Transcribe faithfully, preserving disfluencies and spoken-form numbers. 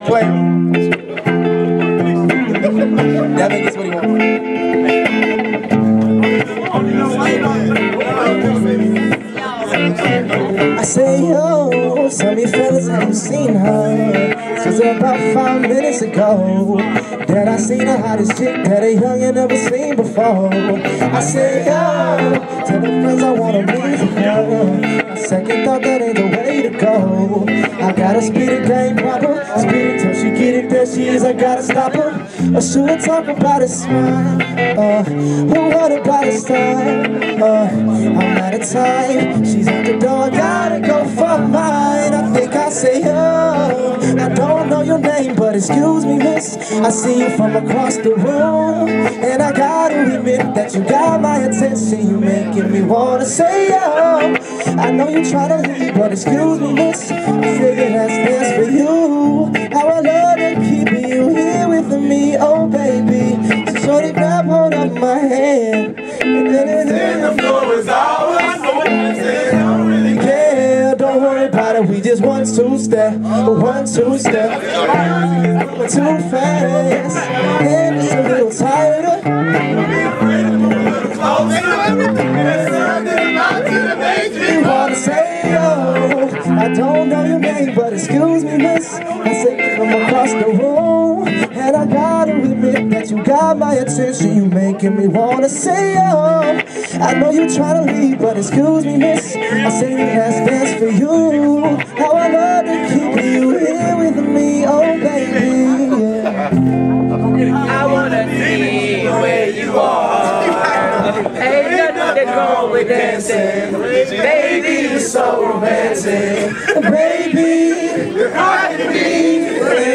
Play. Devin gets what he wants. I say, yo, some of you fellas haven't seen her. Since about five minutes ago that I seen her hottest chick that a youngin' never seen before. I say, yo, tell the friends I wanna meet her. A second thought, that ain't the way to go. I gotta speed the game proper, speed it till she get it, there she is, I gotta stop her. Or should I talk about a smile? Uh, or what about a style? Uh, I'm out of time, she's at the door, I gotta go for mine. I think I say, oh, I don't know your name, but excuse me, miss, I see you from across the room, and I gotta admit that you got my attention. You making me wanna say, oh, I know you tryna leave, but excuse me, miss, I figure that's best for you. How I love to keep you here with me, oh baby. So shorty, grab hold of my hand, and then and then the floor is ours. I don't really care, don't worry about it. We just one two step, one two step, too fast, and just a little tighter. You wanna say, oh, I don't know your name, but excuse me, miss, I say from across the room, and I gotta admit that you got my attention. You making me wanna say, oh, I know you tryna leave, but excuse me, miss, I say that's best for you. How I love to keep you here with me, oh baby, yeah. I wanna see where you are. Ain't nothing wrong with dancing. Baby, you're so romantic. Baby, you're hard to be.